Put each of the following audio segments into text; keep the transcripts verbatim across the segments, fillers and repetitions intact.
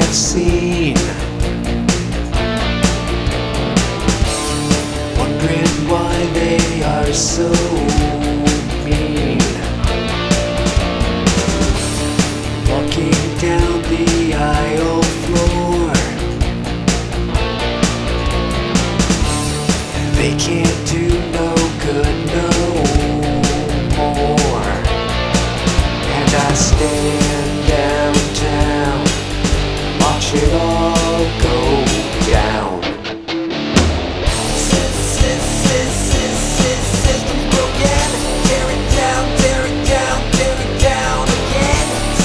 I've seen, wondering why they are so mean. Walking down the aisle floor, they can't do no good no more. And I stand downtown, watch it all go down. System's broken, tear it down, tear it down, tear it down again.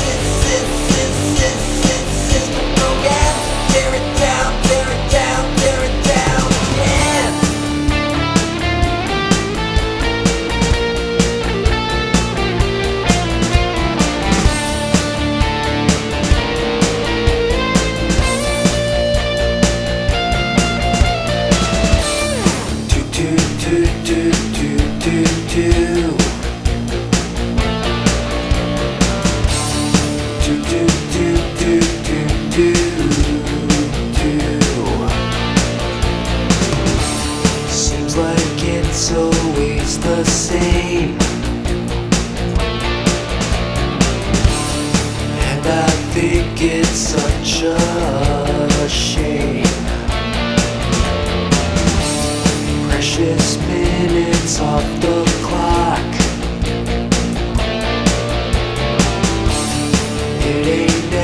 System's broken, tear it down, tear it down, tear it down again. Seems like it's always the same, and I think it's such a shame. Precious minutes off the clock, it ain't